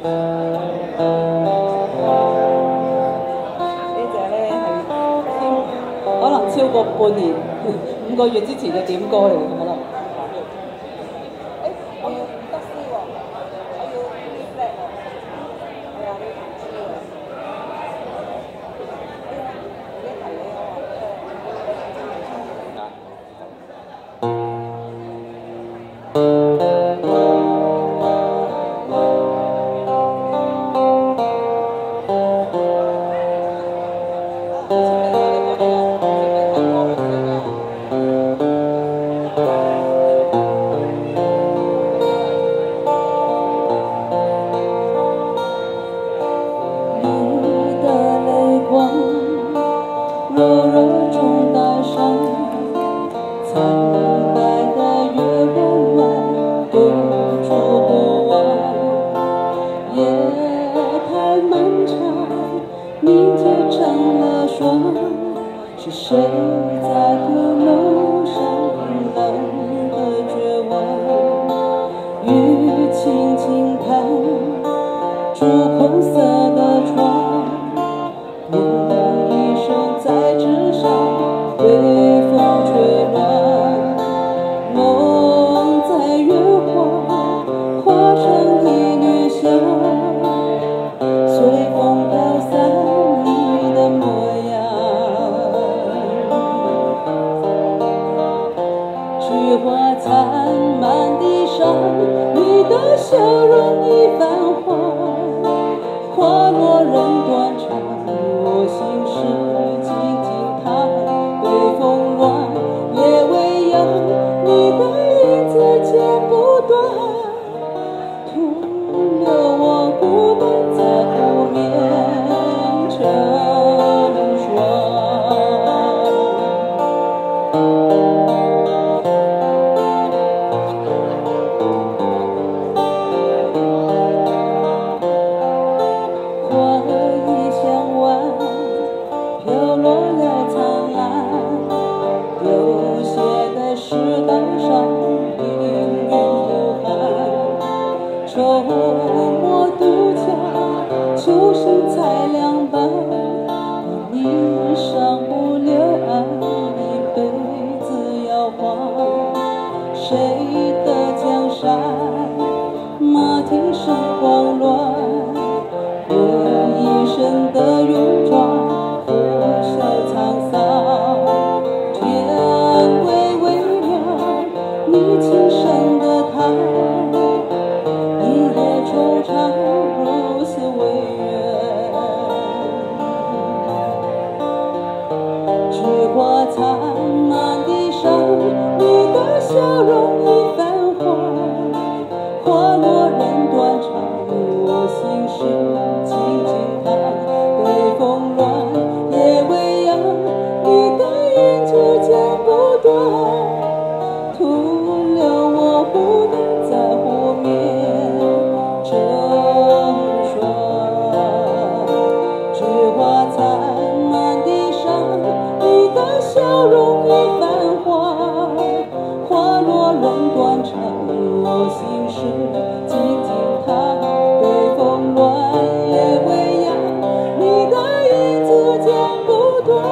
隻咧係可能超過半年5個月之前嘅點歌嚟嘅可能。我要得絲喎，我要 B flat 喎，係啊，你要彈 C 喎。自己提你我話。柔柔中带上苍白的月温暖，无处不往。夜太漫长，凝结成了霜。是谁在歌楼上冷的绝望？雨轻轻拍朱红色的窗。在纸上被风吹乱，梦在月华化成一缕香，随风飘散你的模样。菊花残满地上，你的笑容已泛黄，花落人断肠，我心事愁墨独家，秋心才凉白。你上不了岸，一辈子摇晃。谁的江山，马蹄声慌乱。我一身的戎装，拂袖沧桑。天微微亮，你轻声的叹。惆怅如此微远，菊花残满地上，你的笑容已泛黄，花落人断肠，我心事静静看，北风乱，夜未央，你的影只剪不断，徒留我孤单在湖面。笑容已泛黄，花落人断肠，我心事静静看，北风乱，夜未央，你的影子剪不断，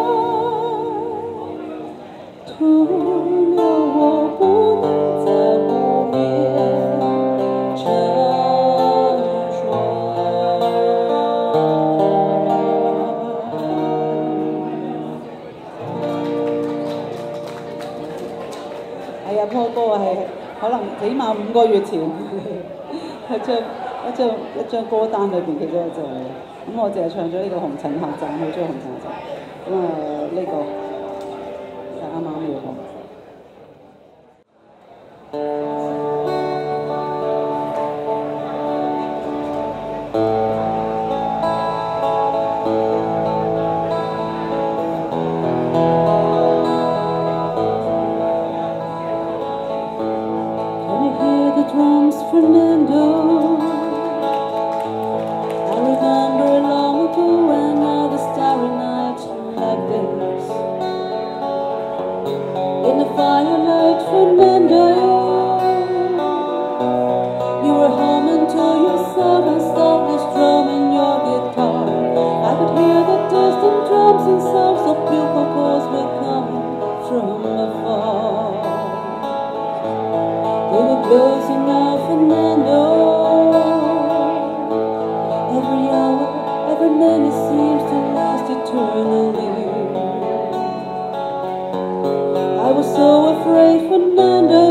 徒留我孤单在湖面成双。係啊，波哥係可能起碼5個月前一張歌單裏邊其中一隻嚟嘅。咁我淨係唱咗呢個《紅塵客棧》，好中意《紅塵客棧》。咁呢個就啱啱要講。Drums, Fernando. I remember long ago another starry night like this. In the firelight, Fernando, you were home until yourself. closing now, Fernando. Every hour, every minute seems to last eternally. I was so afraid, Fernando.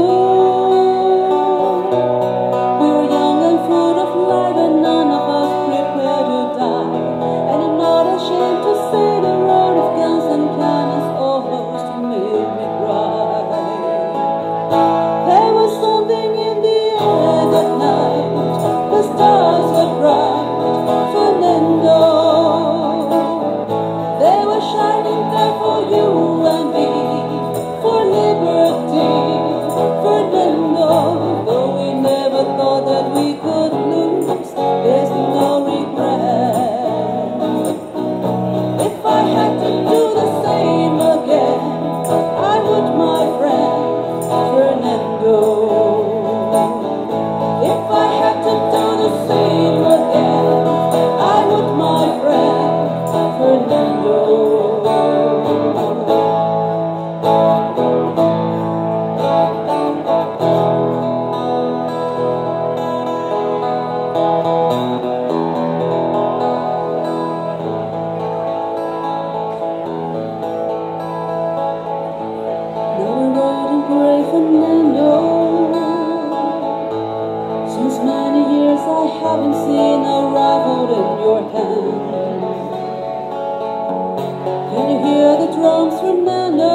We were young and full of life, and none of us prepared to die. And I'm not ashamed to say the roar of guns and cannons almost made me cry. There was something in the air that night. The stars were bright, Fernando. They were shining there for you and me, for liberty, Fernando. Though we never thought that we could lose, there's no regret. If I had to do the same again, I would, my friend, Fernando. If I had to do the same again, I would, my friend, Fernando. Fernando, since many years I haven't seen a rifle in your hand. Can you hear the drums, Fernando?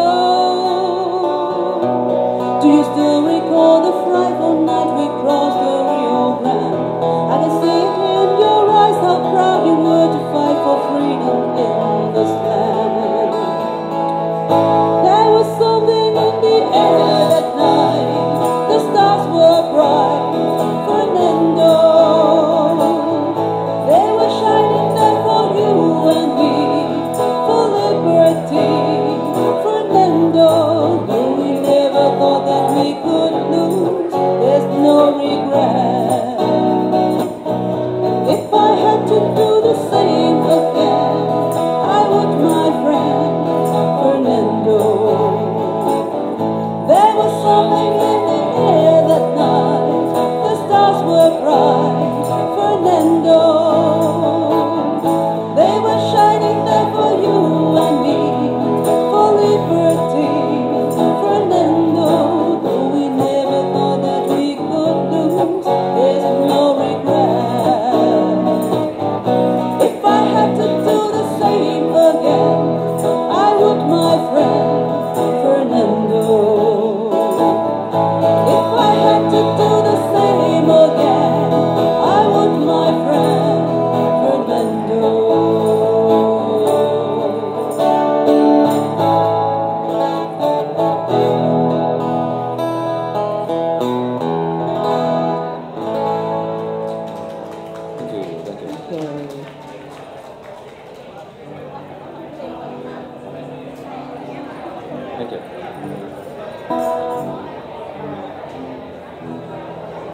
Do you still recall the frightful night we crossed the Rio Grande? I can see it in your eyes how proud you were to fight for freedom in this land. There was something in the air that night. The stars were bright, Fernando. They were shining there for you and me, for liberty, Fernando. Though we never thought that we could lose, there's no regret. If I had to do the same again, I would, my friend, Fernando. There was something in the air that night. The stars were bright, Fernando. They were shining there for you and me, for liberty, Fernando. Though we never thought that we could lose,